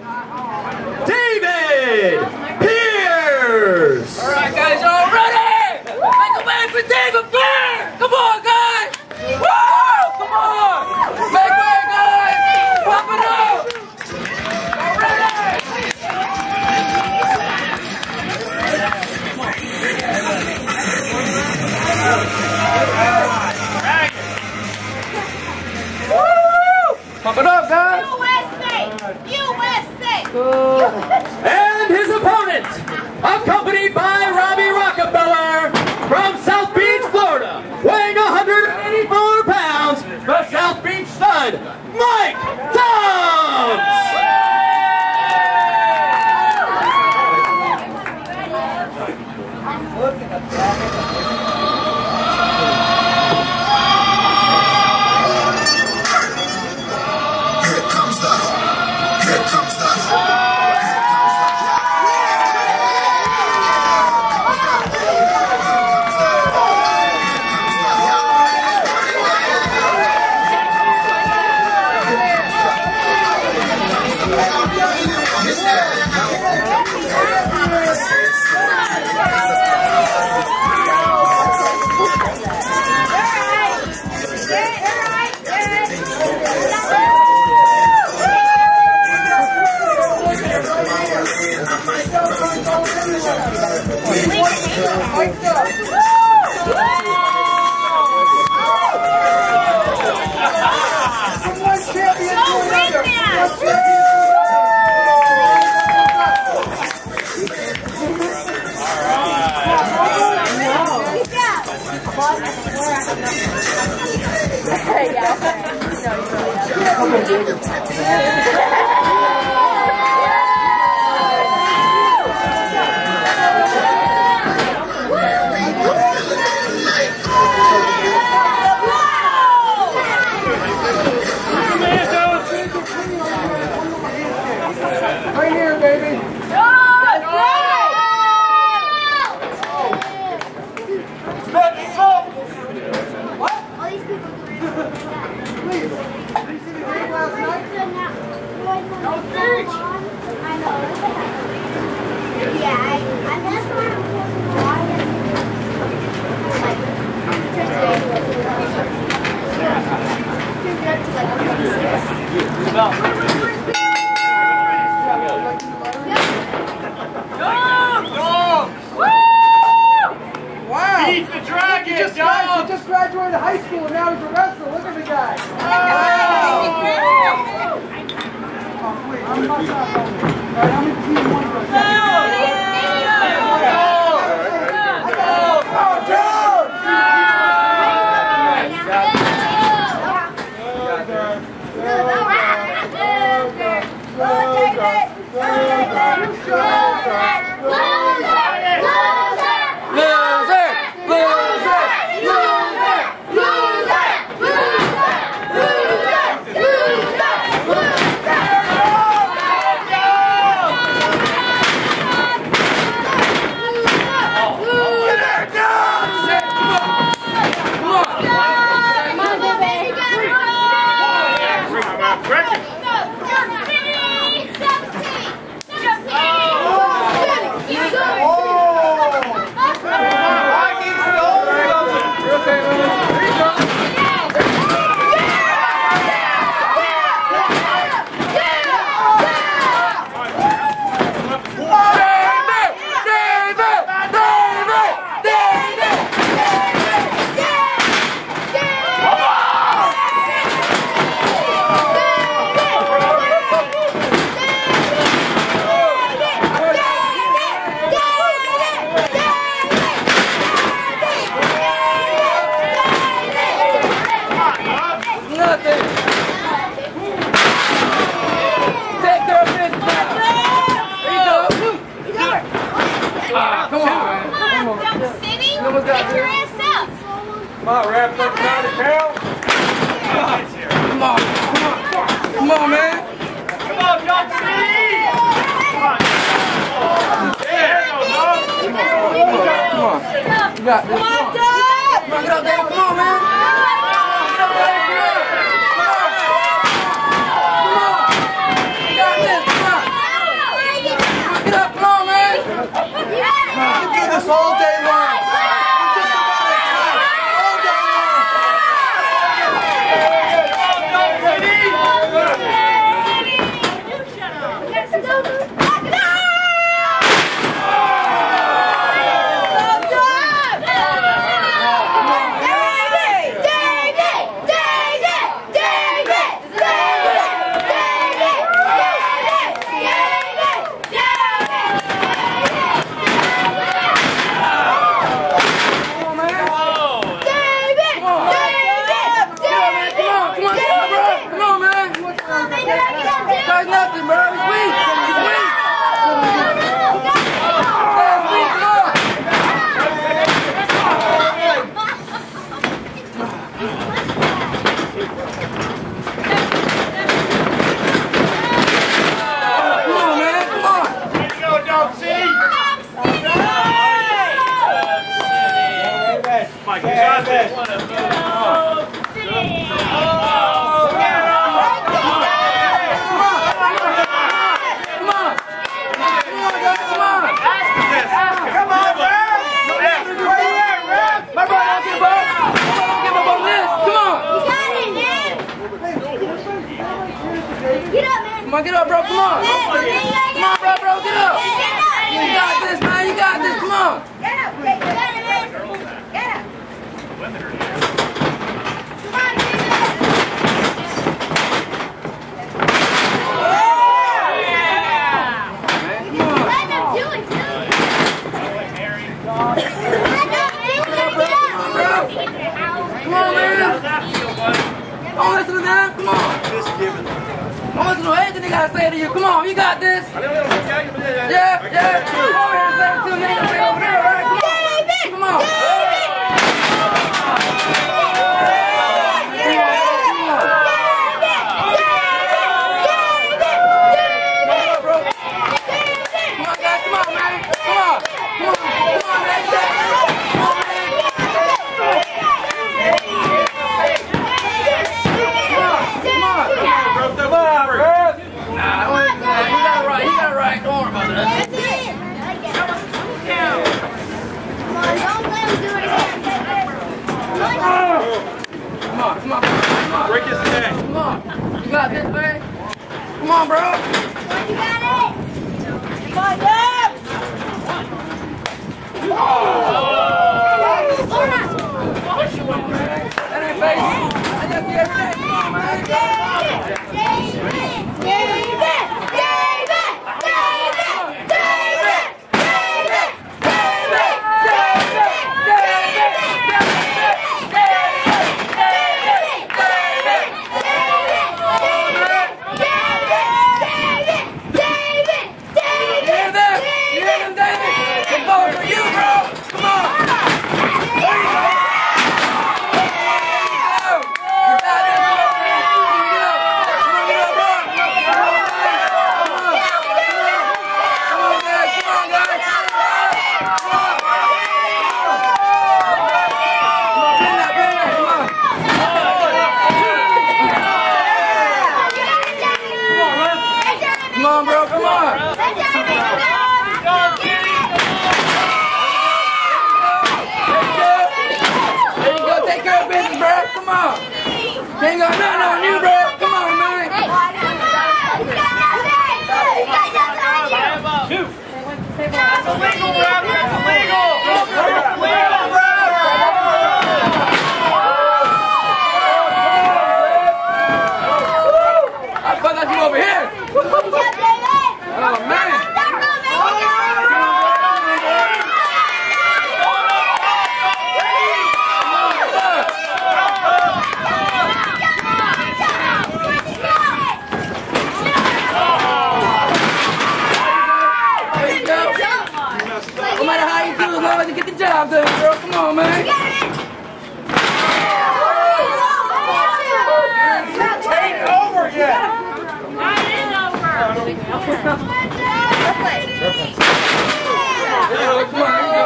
David Pierce. All right, guys, y'all ready? Make a way for David Pierce. Come on, guys. Woo! Come on. Make way, guys. Pump it up. Y'all ready? Pump it up, guys! USA! And his opponent, accompanied by Robbie Rockefeller from South Beach, Florida, weighing 184 pounds, the South Beach stud, Mike Dubz! Right here, baby. What? All these people Please. Did you see the game last night? No fish. I know. Yeah, I'm just going Wow. Beat the dragon, He just graduated high school and now he's a wrestler. Look at the guy. Oh, wait. I'm not going. All right, I'm in team one for a second. Come on, wrap up down the tail. Come on, man. Come on, John City. Come on. Yeah. Come on. You got this. Come on, Dad. Come on, get up there. Come on, man. Get up there. Come on. Come on. You got this. Come on. Mike, you got this. Come on, man! My brother, don't give up. Don't give up on this. Come on. You got it, man. Get up, man. Come on, get up, bro. Come on. Come on, bro. Get up. You got this, man. You got this. Come on. Get up. You got it, man. Get up. Come on, let them do it, too. Come on, man. Don't listen to them. Come on. Don't listen to anything they gotta say to you. Come on, you got this. Yeah. Come over here and say it too. You ain't gonna say over there, right? Come on. Come on. Break his neck. Come on. You got this, man. Come on, bro. You got it. Come on, Dubz. That ain't face. I just see everything. Come on, man. Come on, bro, come on. There you go, take care of business, bro. Come on. Ain't got nothing on you, bro. Come on, man. That's illegal, Rob. That's illegal. I thought you over here. Oh, man. No matter how you do, as long as you get the job done, girl. Come on, man. Ain't over yet. Come on, here you go.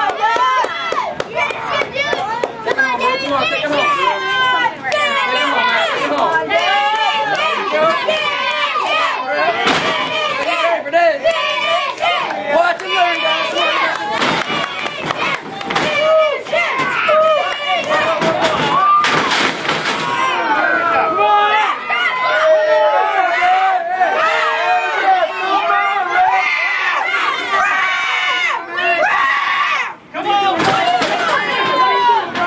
Watch and learn, guys.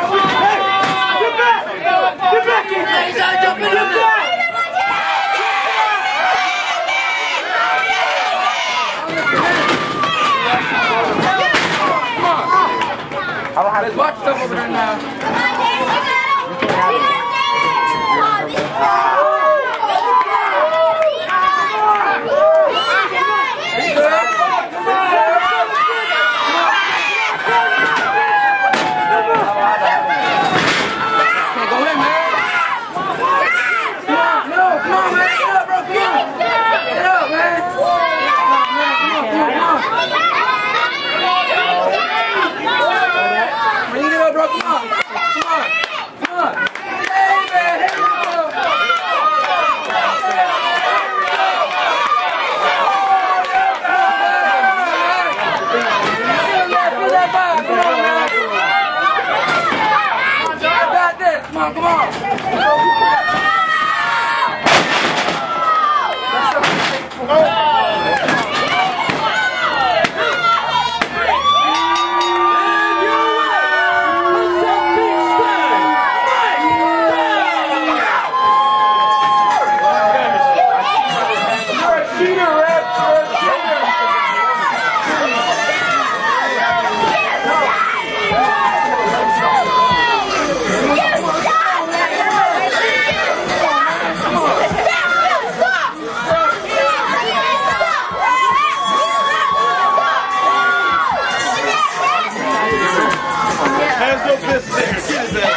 Jump in there. Come on, come on. Hands up this thing. Get his ass.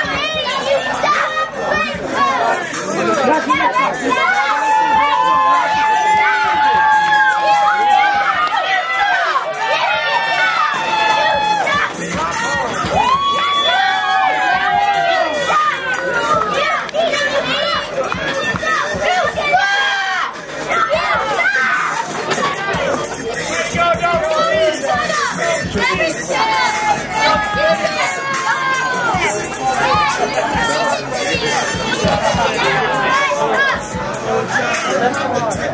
Go,